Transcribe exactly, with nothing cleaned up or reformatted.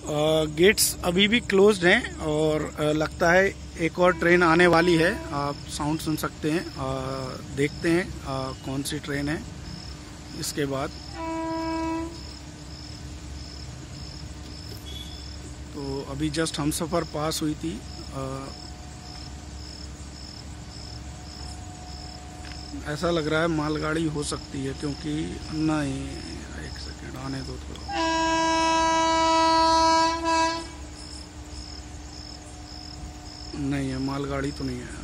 Gets अभी भी closed हैं और लगता है एक और ट्रेन आने वाली है। आप साउंड सुन सकते हैं। आ, देखते हैं आ, कौन सी ट्रेन है इसके बाद। तो अभी जस्ट हमसफर पास हुई थी। आ, ऐसा लग रहा है मालगाड़ी हो सकती है, क्योंकि नहीं, एक सेकेंड आने दो थोड़ा। नहीं है, मालगाड़ी तो नहीं है।